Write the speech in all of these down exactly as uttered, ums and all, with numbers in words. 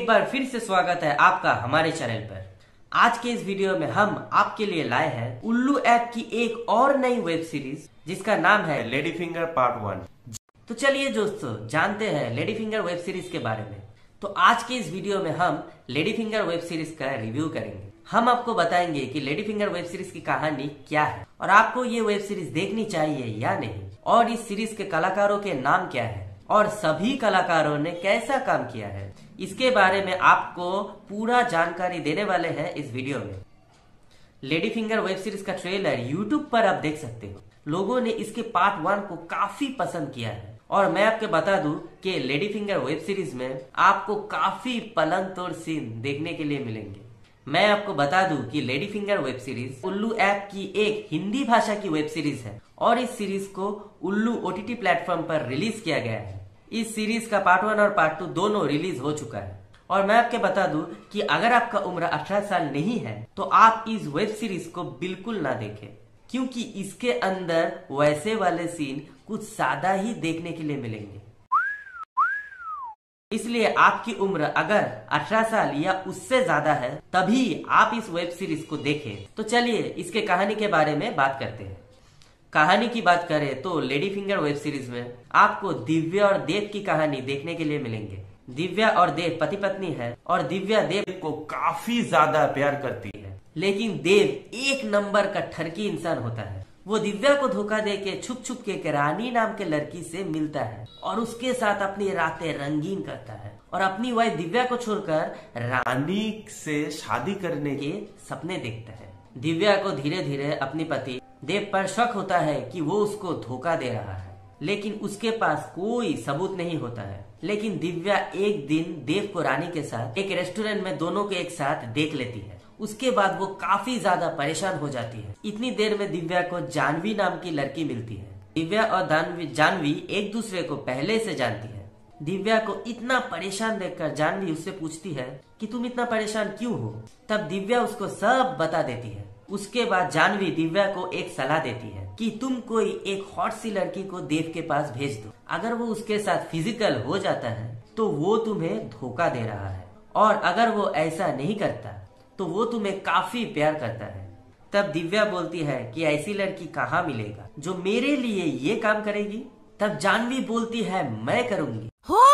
एक बार फिर से स्वागत है आपका हमारे चैनल पर। आज के इस वीडियो में हम आपके लिए लाए हैं उल्लू ऐप की एक और नई वेब सीरीज जिसका नाम है लेडी फिंगर पार्ट वन। तो चलिए दोस्तों जानते हैं लेडी फिंगर वेब सीरीज के बारे में। तो आज के इस वीडियो में हम लेडी फिंगर वेब सीरीज का रिव्यू करेंगे। हम आपको बताएंगे कि लेडी फिंगर वेब सीरीज की कहानी क्या है और आपको ये वेब सीरीज देखनी चाहिए या नहीं, और इस सीरीज के कलाकारों के नाम क्या है और सभी कलाकारों ने कैसा काम किया है, इसके बारे में आपको पूरा जानकारी देने वाले हैं इस वीडियो में। लेडी फिंगर वेब सीरीज का ट्रेलर यूट्यूब पर आप देख सकते हो। लोगों ने इसके पार्ट वन को काफी पसंद किया है और मैं आपको बता दूं कि लेडी फिंगर वेब सीरीज में आपको काफी पलंग तोड़ सीन देखने के लिए मिलेंगे। मैं आपको बता दूं कि lady finger web series Ullu app की एक हिंदी भाषा की वेब सीरीज है और इस सीरीज को उल्लू ओटीटी प्लेटफॉर्म पर रिलीज किया गया है। इस सीरीज का पार्ट वन और पार्ट टू दोनों रिलीज हो चुका है और मैं आपको बता दूं कि अगर आपका उम्र अठारह साल नहीं है तो आप इस वेब सीरीज को बिल्कुल ना देखें, क्योंकि इसके अंदर वैसे वाले सीन कुछ ज्यादा ही देखने के लिए मिलेंगे। इसलिए आपकी उम्र अगर अठारह साल या उससे ज्यादा है तभी आप इस वेब सीरीज को देखें। तो चलिए इसके कहानी के बारे में बात करते हैं। कहानी की बात करें तो लेडी फिंगर वेब सीरीज में आपको दिव्या और देव की कहानी देखने के लिए मिलेंगे। दिव्या और देव पति पत्नी है और दिव्या देव को काफी ज्यादा प्यार करती है, लेकिन देव एक नंबर का ठरकी इंसान होता है। वो दिव्या को धोखा दे के छुप छुप के रानी नाम के लड़की से मिलता है और उसके साथ अपनी रातें रंगीन करता है और अपनी वाइफ दिव्या को छोड़कर रानी से शादी करने के सपने देखता है। दिव्या को धीरे धीरे अपने पति देव पर शक होता है कि वो उसको धोखा दे रहा है, लेकिन उसके पास कोई सबूत नहीं होता है। लेकिन दिव्या एक दिन देव को रानी के साथ एक रेस्टोरेंट में दोनों को एक साथ देख लेती है। उसके बाद वो काफी ज्यादा परेशान हो जाती है। इतनी देर में दिव्या को जानवी नाम की लड़की मिलती है। दिव्या और जानवी जानवी एक दूसरे को पहले से जानती है। दिव्या को इतना परेशान देखकर जानवी उससे पूछती है कि तुम इतना परेशान क्यों हो। तब दिव्या उसको सब बता देती है। उसके बाद जानवी दिव्या को एक सलाह देती है कि तुम कोई एक हॉट सी लड़की को देव के पास भेज दो। अगर वो उसके साथ फिजिकल हो जाता है तो वो तुम्हें धोखा दे रहा है, और अगर वो ऐसा नहीं करता तो वो तुम्हें काफी प्यार करता है। तब दिव्या बोलती है कि ऐसी लड़की कहाँ मिलेगा जो मेरे लिए ये काम करेगी। तब जानवी बोलती है मैं करूंगी।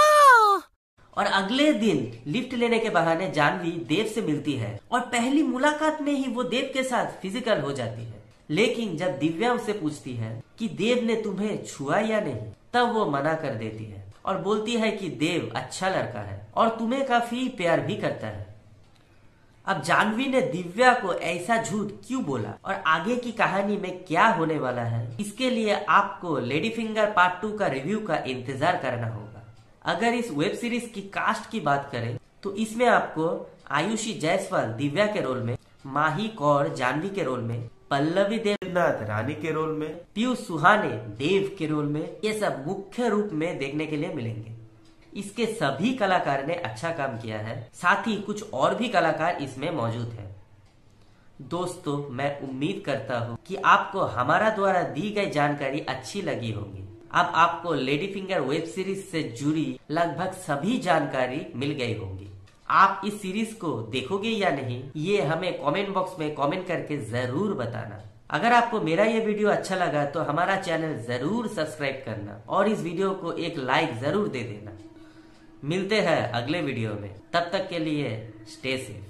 और अगले दिन लिफ्ट लेने के बहाने जानवी देव से मिलती है और पहली मुलाकात में ही वो देव के साथ फिजिकल हो जाती है। लेकिन जब दिव्या उससे पूछती है कि देव ने तुम्हें छुआ या नहीं, तब वो मना कर देती है और बोलती है कि देव अच्छा लड़का है और तुम्हें काफी प्यार भी करता है। अब जानवी ने दिव्या को ऐसा झूठ क्यों बोला और आगे की कहानी में क्या होने वाला है, इसके लिए आपको लेडी फिंगर पार्ट टू का रिव्यू का इंतजार करना होगा। अगर इस वेब सीरीज की कास्ट की बात करें तो इसमें आपको आयुषी जायसवाल दिव्या के रोल में, माही कौर जानवी के रोल में, पल्लवी देवनाथ रानी के रोल में, पीयूष सुहाने देव के रोल में, ये सब मुख्य रूप में देखने के लिए मिलेंगे। इसके सभी कलाकार ने अच्छा काम किया है, साथ ही कुछ और भी कलाकार इसमें मौजूद हैं। दोस्तों मैं उम्मीद करता हूँ कि आपको हमारा द्वारा दी गई जानकारी अच्छी लगी होगी। अब आपको लेडी फिंगर वेब सीरीज से जुड़ी लगभग सभी जानकारी मिल गई होंगी। आप इस सीरीज को देखोगे या नहीं, ये हमें कमेंट बॉक्स में कमेंट करके जरूर बताना। अगर आपको मेरा ये वीडियो अच्छा लगा तो हमारा चैनल जरूर सब्सक्राइब करना और इस वीडियो को एक लाइक जरूर दे देना। मिलते हैं अगले वीडियो में, तब तक के लिए stay safe.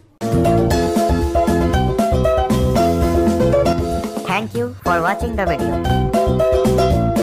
Thank you for watching the video.